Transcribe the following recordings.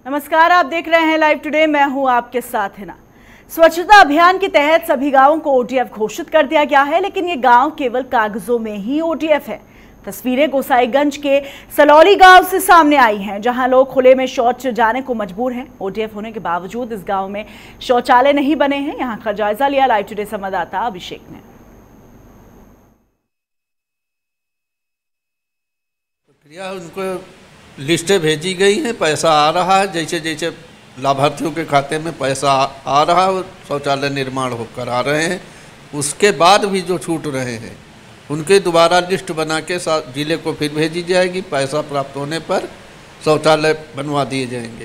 नमस्कार, आप देख रहे हैं लाइव टुडे। मैं हूं आपके साथ हिना। स्वच्छता अभियान के तहत सभी गांवों को ओडीएफ घोषित कर दिया गया है, लेकिन ये गांव केवल कागजों में ही ओडीएफ है। तस्वीरें गोसाईगंज के सलौली गांव से सामने आई हैं, जहां लोग खुले में शौच जाने को मजबूर हैं। ओडीएफ होने के बावजूद इस गांव में शौचालय नहीं बने हैं। यहां का जायजा लिया लाइव टुडे संवाददाता अभिषेक ने। उनको लिस्टें भेजी गई हैं, पैसा आ रहा है, जैसे जैसे लाभार्थियों के खाते में पैसा आ रहा है, शौचालय निर्माण होकर आ रहे हैं। उसके बाद भी जो छूट रहे हैं उनके दोबारा लिस्ट बना के जिले को फिर भेजी जाएगी। पैसा प्राप्त होने पर शौचालय बनवा दिए जाएंगे।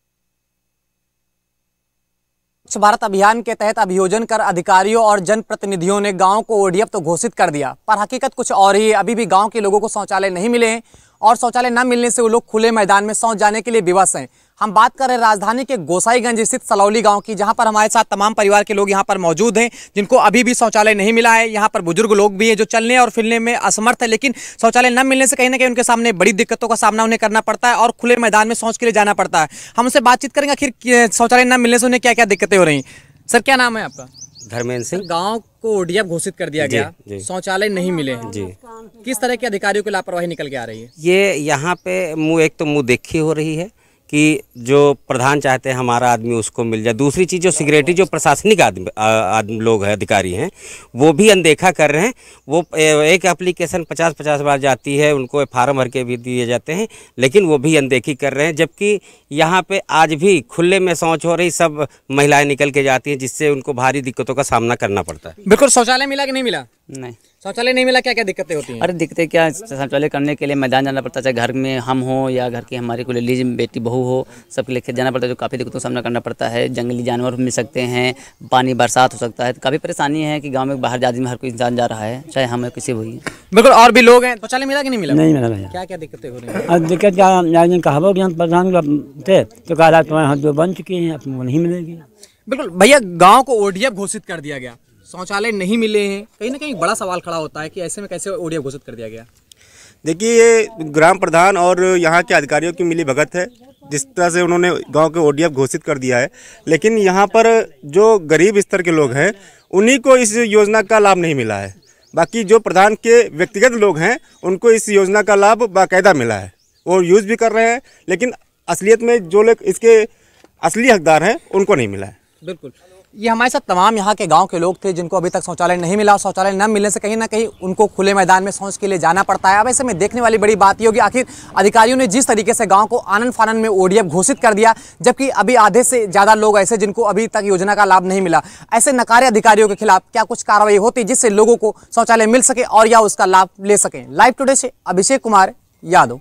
स्वच्छ भारत अभियान के तहत अभियोजन कर अधिकारियों और जनप्रतिनिधियों ने गांव को ओडीएफ तो घोषित कर दिया, पर हकीकत कुछ और ही है। अभी भी गांव के लोगों को शौचालय नहीं मिले हैं और शौचालय न मिलने से वो लोग खुले मैदान में शौच जाने के लिए विवश हैं। हम बात कर रहे हैं राजधानी के गोसाईगंज स्थित सलौली गांव की, जहां पर हमारे साथ तमाम परिवार के लोग यहां पर मौजूद हैं, जिनको अभी भी शौचालय नहीं मिला है। यहां पर बुजुर्ग लोग भी हैं जो चलने और फिरने में असमर्थ है, लेकिन शौचालय न मिलने से कहीं ना कहीं उनके सामने बड़ी दिक्कतों का सामना उन्हें करना पड़ता है और खुले मैदान में शौच के लिए जाना पड़ता है। हम उनसे बातचीत करेंगे आखिर शौचालय न मिलने से उन्हें क्या क्या दिक्कतें हो रही। सर, क्या नाम है आपका? धर्मेंद्र सिंह। गांव को ओडीएफ घोषित कर दिया गया, शौचालय नहीं मिले हैं जी। किस तरह के अधिकारियों की लापरवाही निकल के आ रही है? ये यहाँ पे एक तो मुंह देखी हो रही है कि जो प्रधान चाहते हैं हमारा आदमी उसको मिल जाए। दूसरी चीज़ जो सिक्योरिटी जो प्रशासनिक आदमी लोग हैं, अधिकारी हैं, वो भी अनदेखा कर रहे हैं। वो एक एप्लीकेशन 50-50 बार जाती है, उनको फार्म भर के भी दिए जाते हैं, लेकिन वो भी अनदेखी कर रहे हैं। जबकि यहाँ पे आज भी खुले में शौच हो रही, सब महिलाएं निकल के जाती हैं, जिससे उनको भारी दिक्कतों का सामना करना पड़ता है। बिल्कुल। शौचालय मिला कि नहीं मिला? नहीं, शौचालय नहीं मिला। क्या क्या दिक्कतें होती हैं? अरे दिक्कतें क्या, शौचालय करने के लिए मैदान जाना पड़ता है, चाहे घर में हम हो या घर की हमारी कोई लेडीज बेटी बहू हो, सबके लिए खेत जाना पड़ता है, जो काफ़ी दिक्कतों का सामना करना पड़ता है। जंगली जानवर मिल सकते हैं, पानी बरसात हो सकता है, तो काफ़ी परेशानी है कि गाँव में बाहर आदमी हर कोई इंसान जा रहा है, चाहे हमें किसी हुई। बिल्कुल। और भी लोग हैं। शौचालय मिला कि नहीं मिला? नहीं मिला भैया। क्या क्या दिक्कतें हो रही हैं? अब दिक्कत क्या, कहावो कि हम प्रधान थे तो कहा तुम्हारे हाथ जो बन चुकी हैं, आपको नहीं मिलेगी। बिल्कुल भैया, गाँव को ओडीएफ घोषित कर दिया गया, शौचालय नहीं मिले हैं, कहीं ना कहीं बड़ा सवाल खड़ा होता है कि ऐसे में कैसे ओडीएफ घोषित कर दिया गया? देखिए, ये ग्राम प्रधान और यहाँ के अधिकारियों की मिली भगत है, जिस तरह से उन्होंने गांव के ओडीएफ घोषित कर दिया है। लेकिन यहाँ पर जो गरीब स्तर के लोग हैं, उन्हीं को इस योजना का लाभ नहीं मिला है। बाकी जो प्रधान के व्यक्तिगत लोग हैं, उनको इस योजना का लाभ बाकायदा मिला है, वो यूज़ भी कर रहे हैं, लेकिन असलियत में जो लोग इसके असली हकदार हैं, उनको नहीं मिला है। बिल्कुल। ये हमारे साथ तमाम यहाँ के गांव के लोग थे जिनको अभी तक शौचालय नहीं मिला, और शौचालय न मिलने से कहीं ना कहीं उनको खुले मैदान में शौच के लिए जाना पड़ता है। अब ऐसे में देखने वाली बड़ी बात ये होगी, आखिर अधिकारियों ने जिस तरीके से गांव को आनन फानन में ओडीएफ घोषित कर दिया, जबकि अभी आधे से ज़्यादा लोग ऐसे जिनको अभी तक योजना का लाभ नहीं मिला। ऐसे नकारे अधिकारियों के खिलाफ क्या कुछ कार्रवाई होती जिससे लोगों को शौचालय मिल सके और या उसका लाभ ले सकें? लाइव टुडे से अभिषेक कुमार यादव।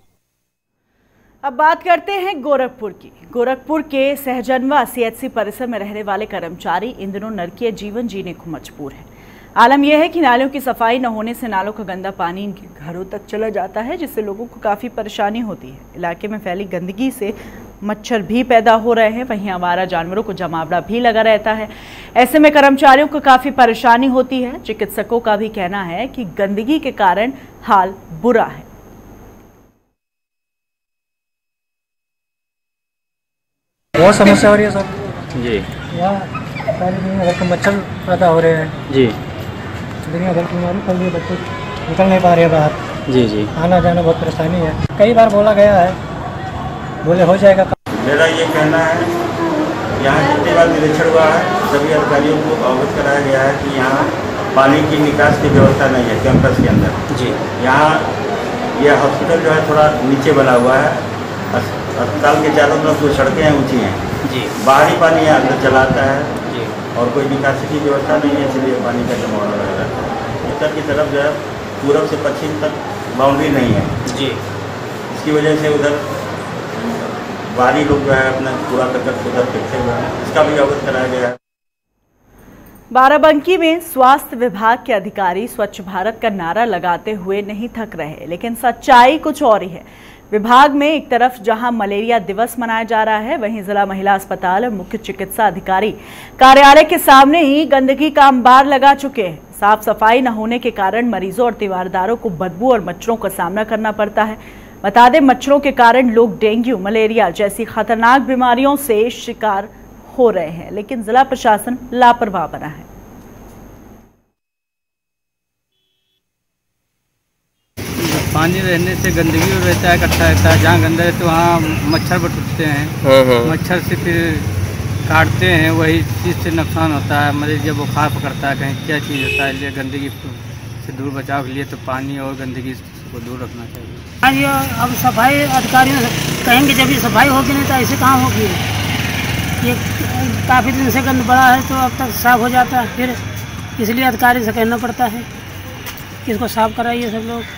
अब बात करते हैं गोरखपुर की। गोरखपुर के सहजनवा सीएचसी परिसर में रहने वाले कर्मचारी इन दिनों नरकीय जीवन जीने को मजबूर है। आलम यह है कि नालियों की सफाई न होने से नालों का गंदा पानी इनके घरों तक चला जाता है, जिससे लोगों को काफ़ी परेशानी होती है। इलाके में फैली गंदगी से मच्छर भी पैदा हो रहे हैं, वहीं आवारा जानवरों को जमावड़ा भी लगा रहता है। ऐसे में कर्मचारियों को काफ़ी परेशानी होती है। चिकित्सकों का भी कहना है कि गंदगी के कारण हाल बुरा है। बहुत समस्या हो रही है सर जी। यहाँ तो मच्छर पैदा हो रहे हैं जी, दुनिया भर की बीमारी फैल रही है, बच्चे निकल नहीं पा रहे हैं बाहर जी जी, आना जाना बहुत परेशानी है। कई बार बोला गया है, बोले हो जाएगा। मेरा ये कहना है, यहाँ जितनी बार निरीक्षण हुआ है, सभी अधिकारियों को अवगत कराया गया है कि यहाँ पानी की निकास की व्यवस्था नहीं है कैंपस के अंदर जी। यहाँ यह हॉस्पिटल जो है थोड़ा नीचे बना हुआ है, अस्पताल के चारों तरफ जो सड़कें हैं ऊँची हैं जी, बाहरी पानी यहाँ अंदर चला आता है जी, और कोई निकासी की व्यवस्था नहीं है, इसलिए पानी का जमाव लगा रहता है। उत्तर की तरफ जो है पूर्व से पश्चिम तक बाउंड्री नहीं है जी, इसकी वजह से उधर बाहरी लोग जो है अपना कूड़ा करकट उधर फेंकते हुए हैं, इसका भी अवगत कराया गया है। बाराबंकी में स्वास्थ्य विभाग के अधिकारी स्वच्छ भारत का नारा लगाते हुए नहीं थक रहे, लेकिन सच्चाई कुछ और ही है। विभाग में एक तरफ जहां मलेरिया दिवस मनाया जा रहा है, वहीं जिला महिला अस्पताल और मुख्य चिकित्सा अधिकारी कार्यालय के सामने ही गंदगी का अंबार लगा चुके हैं। साफ सफाई न होने के कारण मरीजों और तीमारदारों को बदबू और मच्छरों का सामना करना पड़ता है। बता दें, मच्छरों के कारण लोग डेंगू, मलेरिया जैसी खतरनाक बीमारियों से शिकार हो रहे हैं, लेकिन जिला प्रशासन लापरवाह बना है। पानी रहने से गंदगी रहता है, इकट्ठा रहता है। जहाँ गंदा रहता है वहाँ मच्छर बटुकते हैं। मच्छर से फिर काटते हैं, वही चीज़ से नुकसान होता है। मलेरिया बुखार पकड़ता है, कहीं क्या चीज़ होता है। इसलिए गंदगी से दूर बचाव के लिए तो पानी और गंदगी को दूर रखना चाहिए। हाँ जी, अब सफाई अधिकारियों से कहेंगे जब ये सफाई होगी, नहीं तो ऐसे कहाँ होगी। ये काफ़ी दिन से गंद पड़ा है तो अब तक साफ़ हो जाता है, फिर इसलिए अधिकारी से कहना पड़ता है कि इसको साफ़ कराइए सब लोग।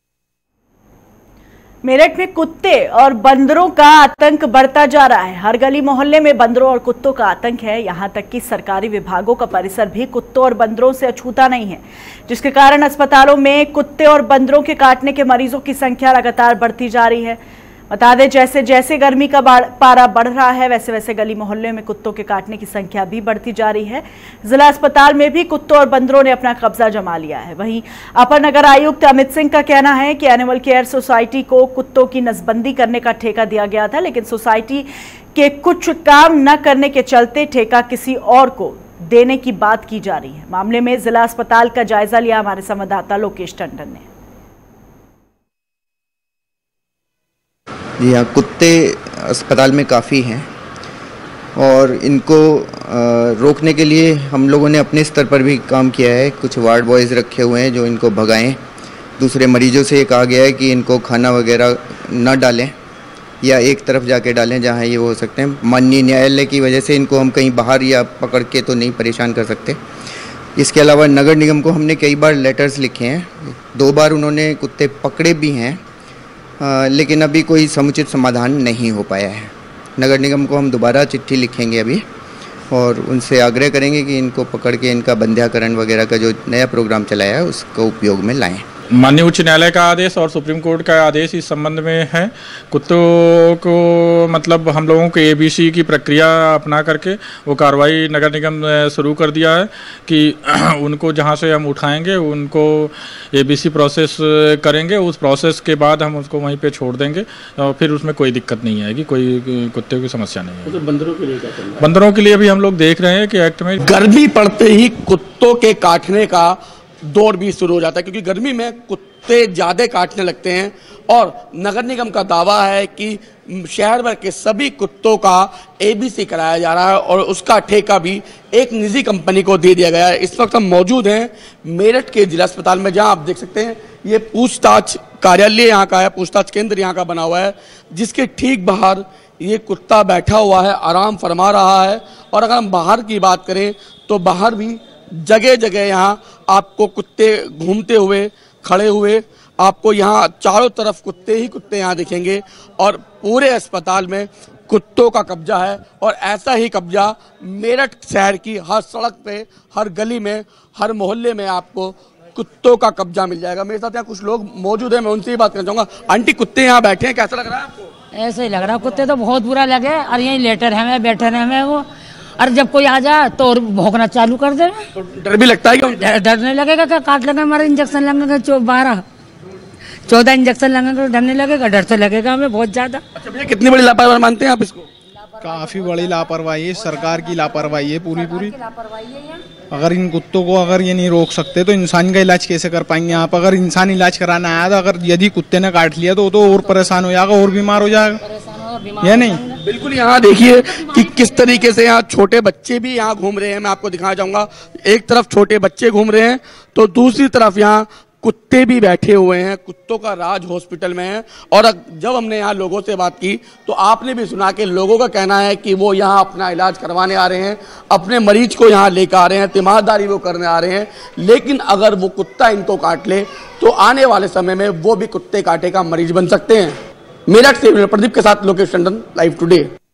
मेरठ में कुत्ते और बंदरों का आतंक बढ़ता जा रहा है। हर गली मोहल्ले में बंदरों और कुत्तों का आतंक है। यहां तक कि सरकारी विभागों का परिसर भी कुत्तों और बंदरों से अछूता नहीं है, जिसके कारण अस्पतालों में कुत्ते और बंदरों के काटने के मरीजों की संख्या लगातार बढ़ती जा रही है। बता दें, जैसे जैसे गर्मी का पारा बढ़ रहा है, वैसे वैसे गली मोहल्ले में कुत्तों के काटने की संख्या भी बढ़ती जा रही है। जिला अस्पताल में भी कुत्तों और बंदरों ने अपना कब्जा जमा लिया है। वहीं अपर नगर आयुक्त अमित सिंह का कहना है कि एनिमल केयर सोसाइटी को कुत्तों की नसबंदी करने का ठेका दिया गया था, लेकिन सोसाइटी के कुछ काम न करने के चलते ठेका किसी और को देने की बात की जा रही है। मामले में जिला अस्पताल का जायजा लिया हमारे संवाददाता लोकेश टंडन ने। जी हाँ, कुत्ते अस्पताल में काफ़ी हैं और इनको रोकने के लिए हम लोगों ने अपने स्तर पर भी काम किया है। कुछ वार्ड बॉयज़ रखे हुए हैं जो इनको भगाएं। दूसरे मरीजों से ये कहा गया है कि इनको खाना वगैरह न डालें या एक तरफ जाके डालें जहाँ ये हो सकते हैं। माननीय न्यायालय की वजह से इनको हम कहीं बाहर या पकड़ के तो नहीं परेशान कर सकते। इसके अलावा नगर निगम को हमने कई बार लेटर्स लिखे हैं। 2 बार उन्होंने कुत्ते पकड़े भी हैं, लेकिन अभी कोई समुचित समाधान नहीं हो पाया है। नगर निगम को हम दोबारा चिट्ठी लिखेंगे अभी और उनसे आग्रह करेंगे कि इनको पकड़ के इनका बंध्याकरण वगैरह का जो नया प्रोग्राम चलाया है उसको उपयोग में लाएं। माननीय उच्च न्यायालय का आदेश और सुप्रीम कोर्ट का आदेश इस संबंध में है। कुत्तों को मतलब हम लोगों को ABC की प्रक्रिया अपना करके वो कार्रवाई नगर निगम शुरू कर दिया है कि उनको जहां से हम उठाएंगे उनको ABC प्रोसेस करेंगे। उस प्रोसेस के बाद हम उसको वहीं पे छोड़ देंगे और फिर उसमें कोई दिक्कत नहीं आएगी, कोई कुत्ते की समस्या नहीं है। तो बंदरों के लिए क्या करना है? बंदरों के लिए भी हम लोग देख रहे हैं कि एक्ट में गर्मी पड़ते ही कुत्तों के काटने का दौर भी शुरू हो जाता है, क्योंकि गर्मी में कुत्ते ज़्यादा काटने लगते हैं। और नगर निगम का दावा है कि शहर भर के सभी कुत्तों का ABC कराया जा रहा है और उसका ठेका भी एक निजी कंपनी को दे दिया गया है। इस वक्त हम मौजूद हैं मेरठ के जिला अस्पताल में, जहां आप देख सकते हैं ये पूछताछ कार्यालय यहाँ का है, पूछताछ केंद्र यहाँ का बना हुआ है, जिसके ठीक बाहर ये कुत्ता बैठा हुआ है, आराम फरमा रहा है। और अगर हम बाहर की बात करें तो बाहर भी जगह जगह यहाँ आपको कुत्ते घूमते हुए, खड़े हुए, आपको यहाँ चारों तरफ कुत्ते ही कुत्ते यहाँ दिखेंगे। और पूरे अस्पताल में कुत्तों का कब्जा है और ऐसा ही कब्जा मेरठ शहर की हर सड़क पे, हर गली में, हर मोहल्ले में आपको कुत्तों का कब्जा मिल जाएगा। मेरे साथ यहाँ कुछ लोग मौजूद हैं, मैं उनसे ही बात करना चाहूँगा। आंटी, कुत्ते यहाँ बैठे हैं, कैसा लग रहा है आपको? ऐसे ही लग रहा है, कुत्ते तो बहुत बुरा लगे। और यहीं लेटर है, मैं बैठे रहे मैं वो, और जब कोई आ जाए तो और भौंकना चालू कर दे। तो डर भी लगता है क्या? डर नहीं लगेगा क्या? काट लेगा, हमारे इंजेक्शन लगेगा 12-14 इंजेक्शन लगेगा, डर नहीं लगेगा? डर तो लगेगा हमें बहुत ज्यादा। अच्छा भैया, कितनी बड़ी लापरवाही मानते हैं आप इसको? काफी बड़ी लापरवाही है, सरकार की लापरवाही है पूरी। अगर इन कुत्तों को अगर ये नहीं रोक सकते तो इंसान का इलाज कैसे कर पाएंगे आप? अगर इंसान इलाज कराना आया तो अगर यदि कुत्ते ने काट लिया तो और परेशान हो जाएगा, और बीमार हो जाएगा, या नहीं? बिल्कुल। यहाँ देखिए कि किस तरीके से यहाँ छोटे बच्चे भी यहाँ घूम रहे हैं। मैं आपको दिखाना चाहूंगा, एक तरफ छोटे बच्चे घूम रहे हैं तो दूसरी तरफ यहाँ कुत्ते भी बैठे हुए हैं। कुत्तों का राज हॉस्पिटल में है। और जब हमने यहाँ लोगों से बात की तो आपने भी सुना कि लोगों का कहना है कि वो यहाँ अपना इलाज करवाने आ रहे हैं, अपने मरीज को यहाँ लेकर आ रहे हैं, तीमारदारी वो करने आ रहे हैं। लेकिन अगर वो कुत्ता इनको काट ले तो आने वाले समय में वो भी कुत्ते काटे का मरीज बन सकते हैं। मेरठ से प्रदीप के साथ लोकेश टंडन, लाइव टुडे।